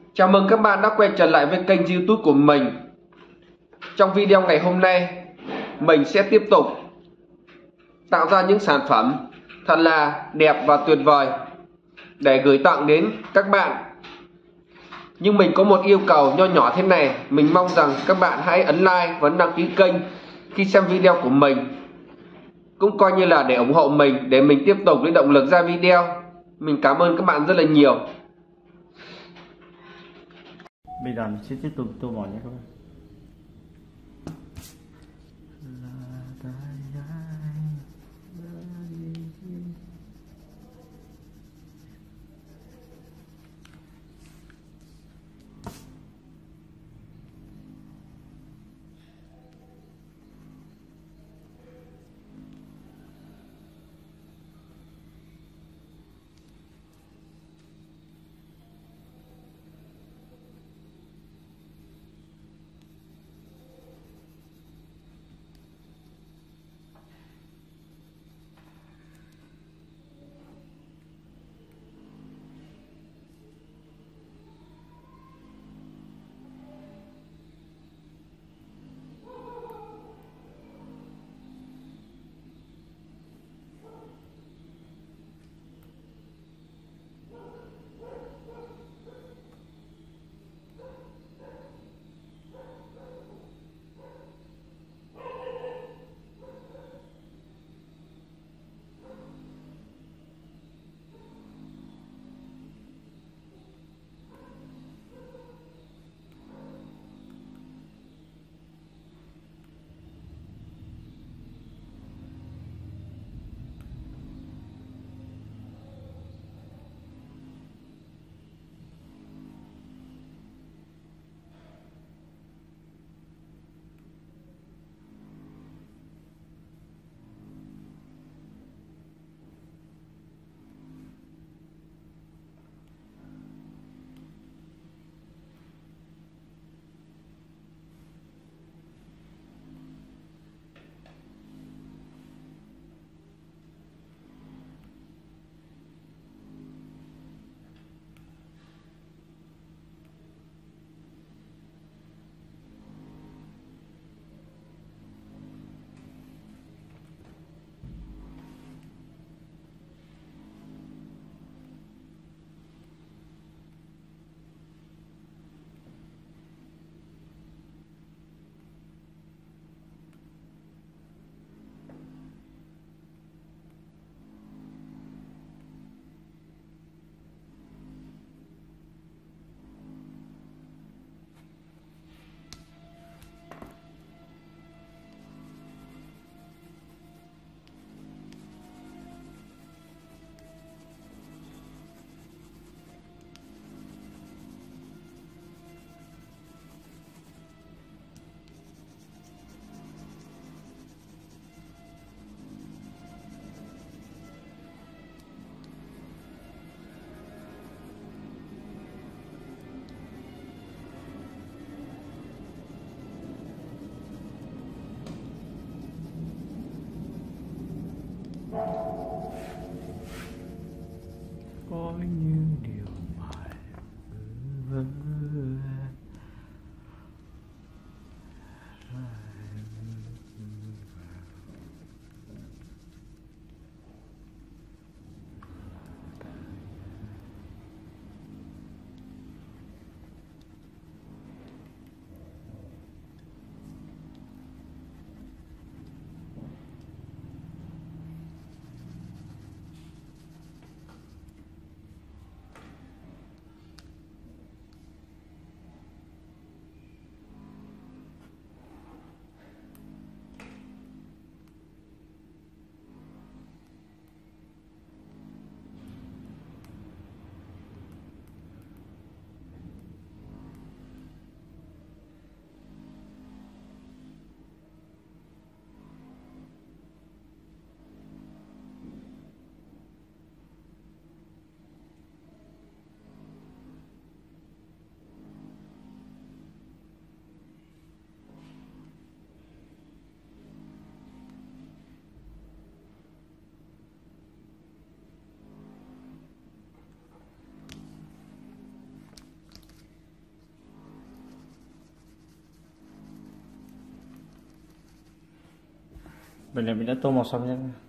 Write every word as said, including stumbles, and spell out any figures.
Chào mừng các bạn đã quay trở lại với kênh YouTube của mình. Trong video ngày hôm nay, mình sẽ tiếp tục tạo ra những sản phẩm thật là đẹp và tuyệt vời để gửi tặng đến các bạn. Nhưng mình có một yêu cầu nho nhỏ thế này, mình mong rằng các bạn hãy ấn like và đăng ký kênh khi xem video của mình, cũng coi như là để ủng hộ mình, để mình tiếp tục lấy động lực ra video. Mình cảm ơn các bạn rất là nhiều. Bây giờ mình sẽ tiếp tục tô màu nhé các bạn. Vậy là mình đã tô màu xong nhé.